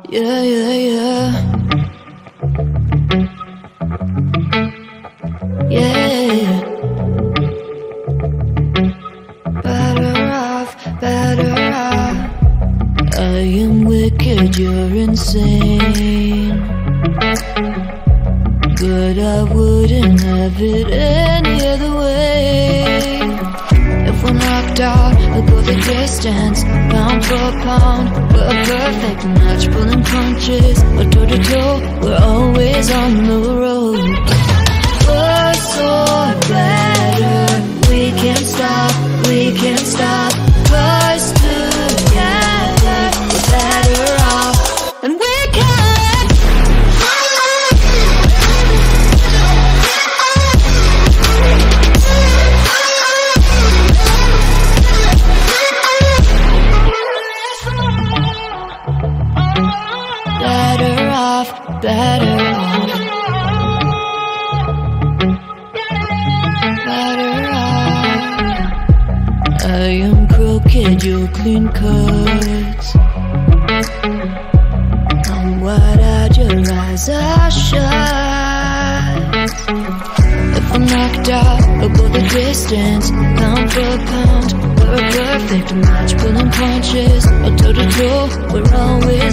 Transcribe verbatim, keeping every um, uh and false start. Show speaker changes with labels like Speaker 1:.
Speaker 1: Yeah, yeah, yeah. Yeah. Better off, better off. I am wicked, you're insane, but I wouldn't have it any other way. If we're knocked out, we'll go the distance, pound for pound. We're a perfect match, pulling punches, we're toe to toe, we're always on the road. Worse or better, we can't stop, we can't stop. Cause together, we're better off, and we can. Better off, better off. Better off. I am crooked, you're clean cuts. I'm wide-eyed, your eyes are shut. If I'm knocked out, we'll go the distance, pound for pound. We're a perfect match, pulling punches, or toe to toe, we're always